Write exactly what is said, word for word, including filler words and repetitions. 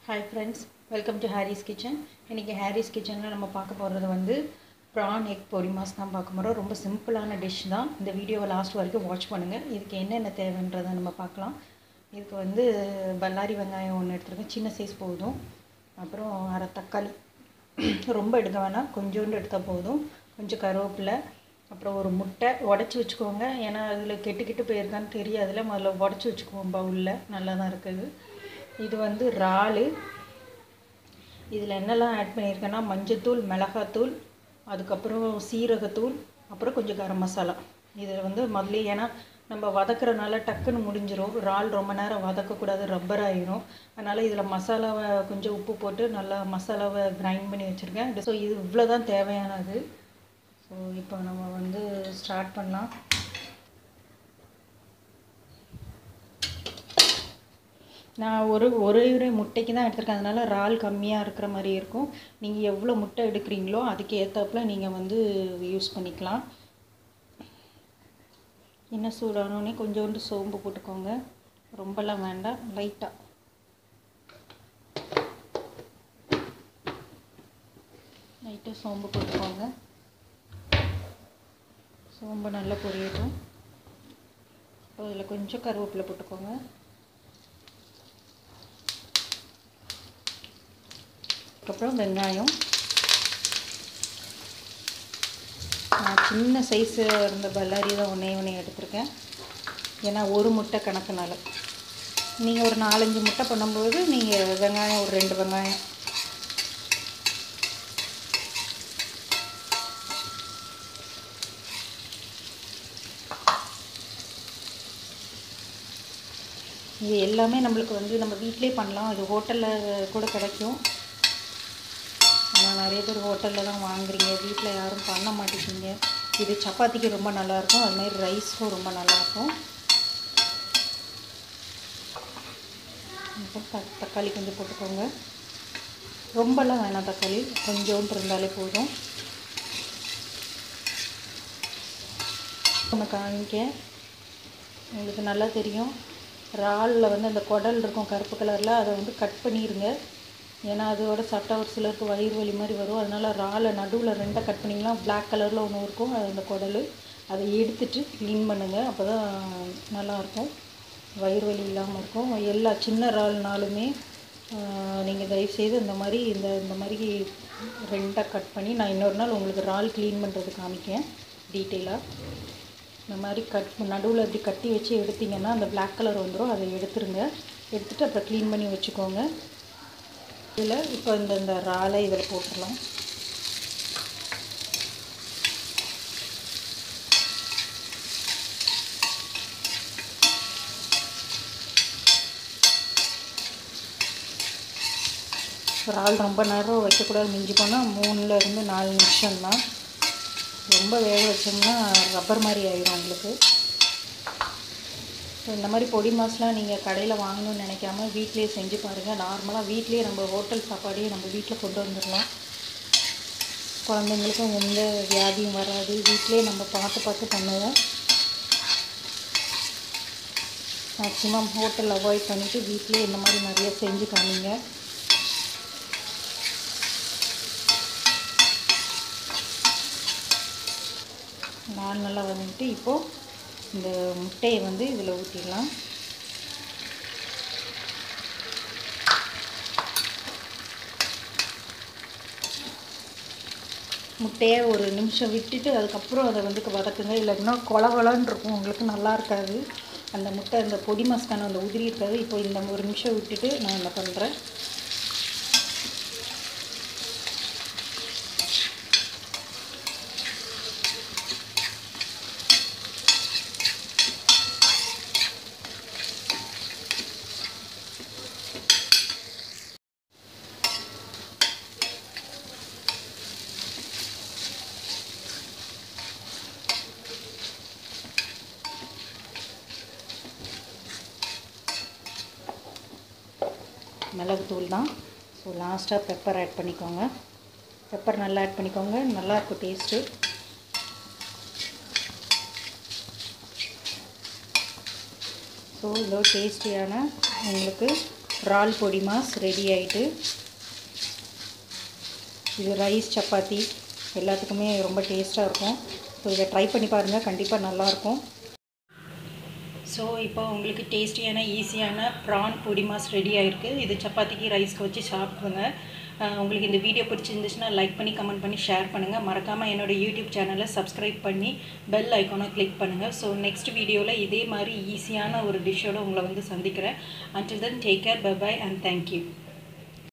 Hi friends, welcome to Harry's Kitchen. இன்னைக்கு Harry's Kitchenல நம்ம பார்க்க போறது வந்து prawn egg podimass தான் பார்க்க போறோம். ரொம்ப சிம்பிளான டிஷ் தான். இந்த வீடியோவை லாஸ்ட் வரைக்கும் வாட்ச் பண்ணுங்க. இதுக்கு என்னென்ன தேவைன்றதை நம்ம பார்க்கலாம். இதுக்கு வந்து பல்லாரி வெங்காயம் ஒன்று எடுத்துருக்கேன், சின்ன சைஸ் போதும். அப்புறம் அரை தக்காளி, ரொம்ப எடுக்க வேணாம், கொஞ்சோண்டு எடுத்தால் போதும். கொஞ்சம் கருவேப்பிலை, அப்புறம் ஒரு முட்டை உடச்சி வச்சுக்கோங்க. ஏன்னா அதில் கெட்டு கெட்டு போயிருக்கான்னு தெரியாதுல, முதல்ல உடச்சி வச்சுக்குவோம் பவுலில், நல்லா தான் இருக்குது. இது வந்து இறால். இதில் என்னெல்லாம் ஆட் பண்ணியிருக்கேன்னா மஞ்சத்தூள், மிளகாத்தூள், அதுக்கப்புறம் சீரகத்தூள், அப்புறம் கொஞ்சம் கரம் மசாலா. இதில் வந்து முதல்ல ஏன்னா நம்ம வதக்குறதுனால டக்குன்னு முடிஞ்சிடும். இறால் ரொம்ப நேரம் வதக்கக்கூடாது, ரப்பர் ஆகிடும். அதனால் இதில் மசாலாவை கொஞ்சம் உப்பு போட்டு நல்லா மசாலாவை கிரைண்ட் பண்ணி வச்சுருக்கேன். ஸோ இது இவ்வளோ தான் தேவையானது. ஸோ இப்போ நம்ம வந்து ஸ்டார்ட் பண்ணலாம். நான் ஒரு ஒரே ஒரு முட்டைக்கு தான் எடுத்துருக்கேன், அதனால் இறால் கம்மியாக இருக்கிற மாதிரி இருக்கும். நீங்கள் எவ்வளோ முட்டை எடுக்கிறீங்களோ அதுக்கு ஏற்றாப்புல நீங்கள் வந்து யூஸ் பண்ணிக்கலாம். என்ன சூடானோடனே கொஞ்சோண்டு சோம்பு போட்டுக்கோங்க, ரொம்பலாம் வேண்டாம், லைட்டாக. லைட்டாக சோம்பு போட்டுக்கோங்க. சோம்பு நல்லா பொரியட்டும். இப்போ இதில் கொஞ்சம் கருவேப்பிலை போட்டுக்கோங்க. அதுக்கப்புறம் வெங்காயம், நான் சின்ன சைஸு இருந்த பல்லாரி தான் ஒன்றே ஒன்றே எடுத்திருக்கேன், ஏன்னா ஒரு முட்டை கணக்குனால. நீங்கள் ஒரு நாலஞ்சு முட்டை பண்ணும்போது நீங்கள் வெங்காயம் ஒரு ரெண்டு வெங்காயம். இது எல்லாமே நம்மளுக்கு வந்து நம்ம வீட்டிலே பண்ணலாம். இது ஹோட்டலில் கூட கிடைக்கும், ஆனால் நிறைய பேர் ஹோட்டலில் தான் வாங்குறீங்க, வீட்டில் யாரும் பண்ண மாட்டேங்கிங்க. இது சப்பாத்திக்கு ரொம்ப நல்லாயிருக்கும், அதுமாதிரி ரைஸ்க்கும் ரொம்ப நல்லாயிருக்கும். தக்காளி கொஞ்சம் போட்டுக்கோங்க, ரொம்பலாம் வேணாம், தக்காளி கொஞ்சோண்டு இருந்தாலே போதும். ஒன்று காமிக்க உங்களுக்கு நல்லா தெரியும், இறாலில் வந்து அந்த குடல் இருக்கும் கருப்பு கலரில், அதை வந்து கட் பண்ணிடுங்க. ஏன்னா அதோட சாப்பிட்டா ஒரு சிலருக்கு வயிறு வலி மாதிரி வரும். அதனால் இறாலை நடுவில் ரெண்டை கட் பண்ணிங்கன்னா பிளாக் கலரில் ஒன்று இருக்கும், அது அந்த குடல். அதை எடுத்துட்டு க்ளீன் பண்ணுங்கள், அப்போ தான் நல்லாயிருக்கும், வயிறு வலி இல்லாமல் இருக்கும். எல்லா சின்ன இறால்னாலுமே நீங்கள் தயவுசெய்து இந்த மாதிரி இந்த இந்த மாதிரி ரெண்டாக கட் பண்ணி, நான் இன்னொரு நாள் உங்களுக்கு இறால் க்ளீன் பண்ணுறது காமிக்கேன் டீட்டெயிலாக. இந்த மாதிரி கட் நடுவில் இப்படி கட்டி வச்சு எடுத்திங்கன்னா அந்த பிளாக் கலர் வந்துடும், அதை எடுத்துருங்க. எடுத்துகிட்டு அப்புறம் க்ளீன் பண்ணி வச்சுக்கோங்க. இதில் இப்போ இந்த இந்த இறாலை இதில் போட்டுடலாம். இறால் ரொம்ப நேரம் வைக்கக்கூடாது, மிஞ்சி போனால் மூணுலேருந்து நாலு நிமிஷம் தான். ரொம்ப வேக வச்சோம்னா ரப்பர் மாதிரி ஆகிடும் உங்களுக்கு. ஸோ இந்த மாதிரி பொடி மாஸ்லாம் நீங்கள் கடையில் வாங்கணும்னு நினைக்காம வீட்டிலே செஞ்சு பாருங்கள். நார்மலாக வீட்லேயே நம்ம ஹோட்டல் சாப்பாடையே நம்ம வீட்டில் கொண்டு வந்துடலாம். குழந்தைங்களுக்கும் எந்த வியாதியும் வராது, வீட்டிலே நம்ம பார்த்து பார்த்து பண்ணுவோம். மேக்ஸிமம் ஹோட்டல் அவாய்ட் பண்ணிவிட்டு வீட்டிலே இந்த மாதிரி நிறைய செஞ்சு காமிங்க. நான் நல்லா வந்துட்டு இப்போது இந்த முட்டையை வந்து இதில் ஊற்றிடலாம். முட்டையை ஒரு நிமிஷம் விட்டுட்டு அதுக்கப்புறம் அதை வந்து வதக்குங்க, இல்லைன்னா கொலவலன்னு இருக்கும், உங்களுக்கு நல்லா இருக்காது. அந்த முட்டை அந்த பொடி மாஸ்கான அந்த உதிரி இருக்காது. இப்போ இந்த ஒரு நிமிஷம் விட்டுட்டு நான் என்ன பண்ணுறேன், மிளகுத்தூள் தான். ஸோ லாஸ்ட்டாக பெப்பர் ஆட் பண்ணிக்கோங்க. பெப்பர் நல்லா ஆட் பண்ணிக்கோங்க, நல்லாயிருக்கும் டேஸ்ட்டு. ஸோ இவ்வளோ டேஸ்டியான உங்களுக்கு இறால் பொடி மாஸ் ரெடி ஆகிட்டு. இது ரைஸ் சப்பாத்தி எல்லாத்துக்குமே ரொம்ப டேஸ்ட்டாக இருக்கும். ஸோ இதை ட்ரை பண்ணி பாருங்கள், கண்டிப்பாக நல்லாயிருக்கும். ஸோ இப்போ உங்களுக்கு டேஸ்டியான ஈஸியான ப்ரான் பொடி மாஸ் ரெடி ஆகிருக்கு. இது சப்பாத்திக்கு ரைஸ்க்கு வச்சு சாப்பிடுங்க. உங்களுக்கு இந்த வீடியோ பிடிச்சிருந்துச்சுன்னா லைக் பண்ணி கமெண்ட் பண்ணி ஷேர் பண்ணுங்கள். மறக்காமல் என்னோடய யூடியூப் சேனலை சப்ஸ்கிரைப் பண்ணி பெல் ஐக்கானை கிளிக் பண்ணுங்கள். ஸோ நெக்ஸ்ட் வீடியோவில் இதே மாதிரி ஈஸியான ஒரு டிஷ்ஷோடு உங்களை வந்து சந்திக்கிறேன். Until then, take care, bye bye and thank you.